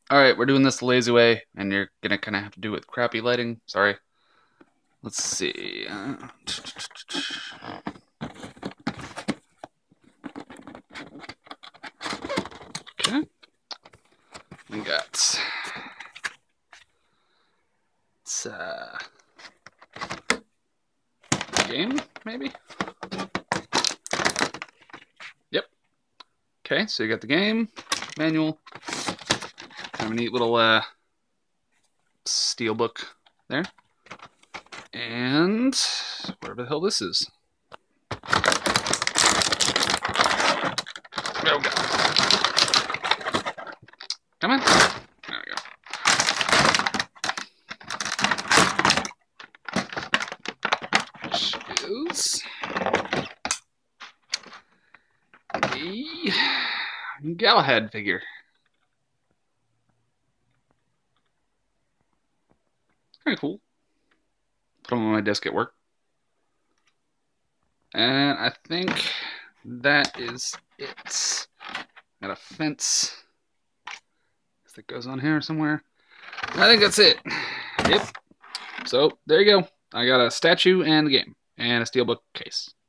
Alright, we're doing this the lazy way, and you're gonna kind of have to do it with crappy lighting. Sorry. Let's see. Okay. We got... It's, game, maybe? Yep. Okay, so you got the game, manual, kind of a neat little steel book there. And whatever the hell this is. Oh, God. Come on. There we go. Which is the Galahad figure. Kind of cool. Put them on my desk at work. And I think that is it. Got a fence that goes on here somewhere. I think that's it. Yep. So there you go. I got a statue and the game and a steelbook case.